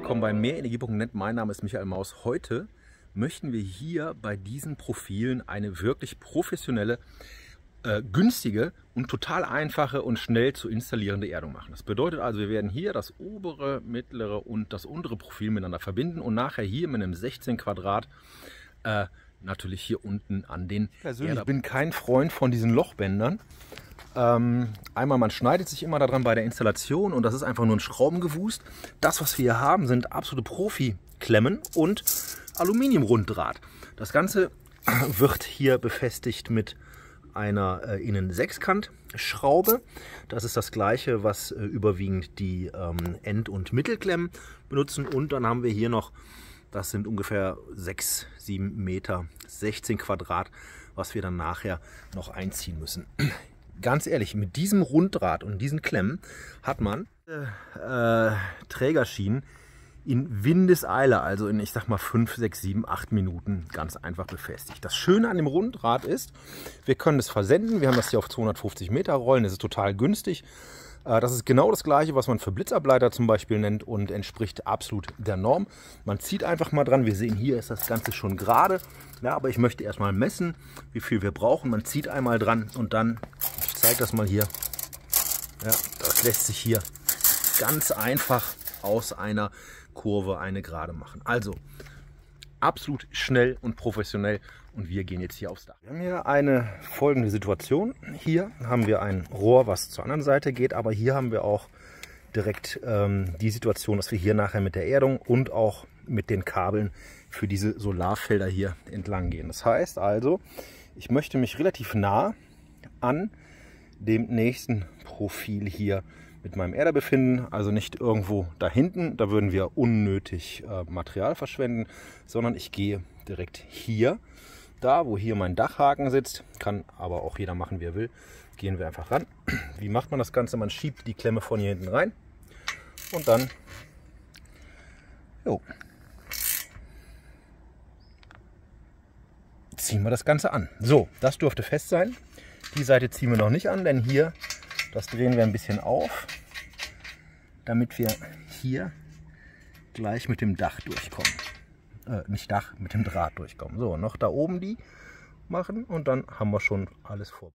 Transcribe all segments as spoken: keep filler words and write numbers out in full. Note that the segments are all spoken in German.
willkommen bei mehrenergie punkt net. Mein Name ist Michael Maus. Heute möchten wir hier bei diesen Profilen eine wirklich professionelle, äh, günstige und total einfache und schnell zu installierende Erdung machen. Das bedeutet also, wir werden hier das obere, mittlere und das untere Profil miteinander verbinden und nachher hier mit einem sechzehn Quadrat äh, natürlich hier unten an den Persönlich Ich bin kein Freund von diesen Lochbändern. Ähm, einmal, man schneidet sich immer daran bei der Installation und das ist einfach nur ein Schraubengewust. Das, was wir hier haben, sind absolute Profi-Klemmen und Aluminiumrunddraht. Das Ganze wird hier befestigt mit einer äh, Innen-Sechskant-Schraube. Das ist das gleiche, was äh, überwiegend die ähm, End- und Mittelklemmen benutzen. Und dann haben wir hier noch, das sind ungefähr sechs, sieben Meter, sechzehn Quadrat, was wir dann nachher noch einziehen müssen. Ganz ehrlich, mit diesem Runddraht und diesen Klemmen hat man äh, Trägerschienen in Windeseile, also in, ich sag mal, fünf, sechs, sieben, acht Minuten ganz einfach befestigt. Das Schöne an dem Runddraht ist, wir können es versenden. Wir haben das hier auf zweihundertfünfzig Meter Rollen, das ist total günstig. Das ist genau das gleiche, was man für Blitzableiter zum Beispiel nennt und entspricht absolut der Norm. Man zieht einfach mal dran. Wir sehen, hier ist das Ganze schon gerade. Ja, aber ich möchte erstmal messen, wie viel wir brauchen. Man zieht einmal dran und dann, ich zeige das mal hier, ja, das lässt sich hier ganz einfach aus einer Kurve eine Gerade machen. Also absolut schnell und professionell und wir gehen jetzt hier aufs Dach. Wir haben hier eine folgende Situation. Hier haben wir ein Rohr, was zur anderen Seite geht, aber hier haben wir auch direkt ähm, die Situation, dass wir hier nachher mit der Erdung und auch mit den Kabeln für diese Solarfelder hier entlang gehen. Das heißt also, ich möchte mich relativ nah an dem nächsten Profil hier mit meinem Erder befinden, also nicht irgendwo da hinten, da würden wir unnötig äh, Material verschwenden, sondern ich gehe direkt hier, da wo hier mein Dachhaken sitzt, kann aber auch jeder machen, wie er will, gehen wir einfach ran. Wie macht man das Ganze? Man schiebt die Klemme von hier hinten rein und dann jo, ziehen wir das Ganze an. So, das dürfte fest sein. Die Seite ziehen wir noch nicht an, denn hier, das drehen wir ein bisschen auf, damit wir hier gleich mit dem Dach durchkommen. Äh, nicht Dach, mit dem Draht durchkommen. So, noch da oben die machen und dann haben wir schon alles vor.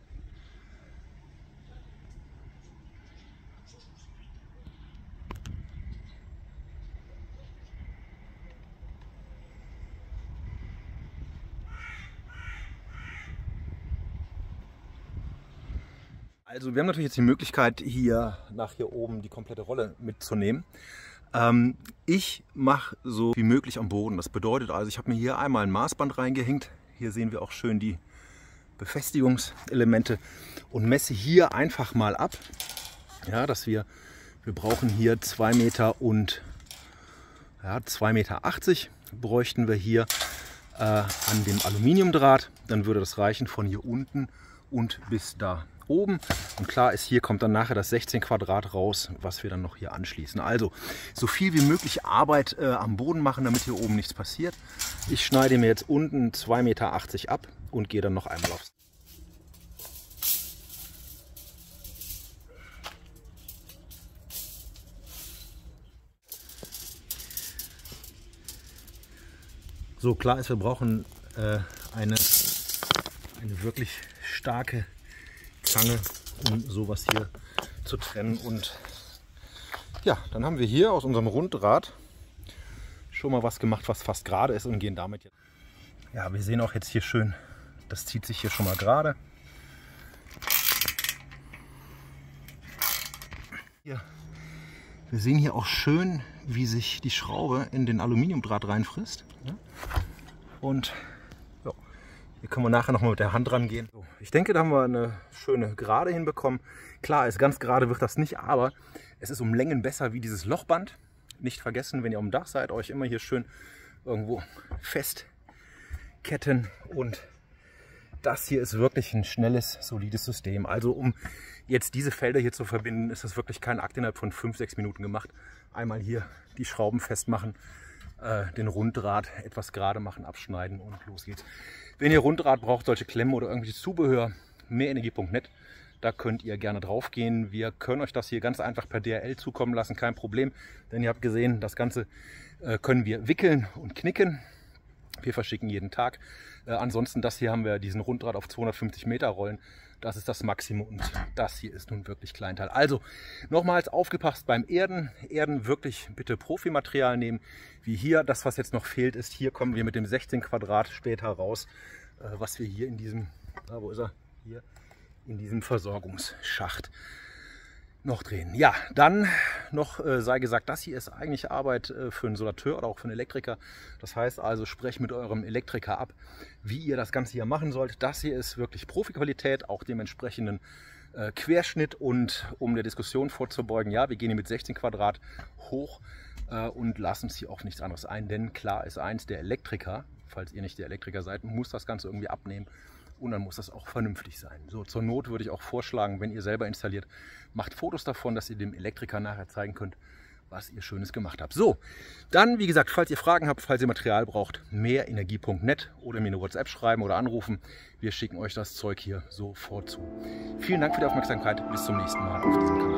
Also wir haben natürlich jetzt die Möglichkeit, hier nach hier oben die komplette Rolle mitzunehmen. Ähm, ich mache so wie möglich am Boden. Das bedeutet also, ich habe mir hier einmal ein Maßband reingehängt. Hier sehen wir auch schön die Befestigungselemente und messe hier einfach mal ab. Ja, dass wir, wir brauchen hier zwei Meter und ja, zwei Meter achtzig bräuchten wir hier äh, an dem Aluminiumdraht. Dann würde das reichen von hier unten und bis da oben. Und klar ist, hier kommt dann nachher das sechzehn Quadrat raus, was wir dann noch hier anschließen. Also so viel wie möglich Arbeit äh, am Boden machen, damit hier oben nichts passiert. Ich schneide mir jetzt unten zwei Meter achtzig ab und gehe dann noch einmal aufs. So, klar ist, wir brauchen äh, eine, eine wirklich starke Zange, um sowas hier zu trennen. Und ja, dann haben wir hier aus unserem Runddraht schon mal was gemacht, was fast gerade ist und gehen damit jetzt. Ja, wir sehen auch jetzt hier schön, das zieht sich hier schon mal gerade. Hier, wir sehen hier auch schön, wie sich die Schraube in den Aluminiumdraht reinfrisst. Und ja, hier können wir nachher noch mal mit der Hand rangehen. So, ich denke, da haben wir eine schöne Gerade hinbekommen. Klar ist, ganz gerade wird das nicht, aber es ist um Längen besser wie dieses Lochband. Nicht vergessen, wenn ihr am Dach seid, euch immer hier schön irgendwo festketten. Und das hier ist wirklich ein schnelles, solides System. Also um jetzt diese Felder hier zu verbinden, ist das wirklich kein Akt innerhalb von fünf, sechs Minuten gemacht. Einmal hier die Schrauben festmachen, äh, den Runddraht etwas gerade machen, abschneiden und los geht's. Wenn ihr Runddraht braucht, solche Klemmen oder irgendwelches Zubehör, mehrenergie punkt net. Da könnt ihr gerne drauf gehen. Wir können euch das hier ganz einfach per D H L zukommen lassen, kein Problem. Denn ihr habt gesehen, das Ganze äh, können wir wickeln und knicken. Wir verschicken jeden Tag. Äh, ansonsten, das hier haben wir diesen Runddraht auf zweihundertfünfzig Meter Rollen. Das ist das Maximum und das hier ist nun wirklich Kleinteil. Also nochmals aufgepasst beim Erden. Erden wirklich bitte Profimaterial nehmen. Wie hier, das was jetzt noch fehlt ist, hier kommen wir mit dem sechzehn Quadrat später raus, äh, was wir hier in diesem, ah, wo ist er? Hier in diesem Versorgungsschacht noch drehen. Ja, dann noch äh, sei gesagt, das hier ist eigentlich Arbeit äh, für einen Solateur oder auch für einen Elektriker. Das heißt also, sprecht mit eurem Elektriker ab, wie ihr das Ganze hier machen sollt. Das hier ist wirklich Profiqualität, auch dementsprechenden äh, Querschnitt. Und um der Diskussion vorzubeugen, ja, wir gehen hier mit sechzehn Quadrat hoch äh, und lassen uns hier auf nichts anderes ein. Denn klar ist eins, der Elektriker, falls ihr nicht der Elektriker seid, muss das Ganze irgendwie abnehmen. Und dann muss das auch vernünftig sein. So, zur Not würde ich auch vorschlagen, wenn ihr selber installiert, macht Fotos davon, dass ihr dem Elektriker nachher zeigen könnt, was ihr Schönes gemacht habt. So, dann wie gesagt, falls ihr Fragen habt, falls ihr Material braucht, mehrenergie punkt net oder mir eine WhatsApp schreiben oder anrufen. Wir schicken euch das Zeug hier sofort zu. Vielen Dank für die Aufmerksamkeit. Bis zum nächsten Mal auf diesem Kanal.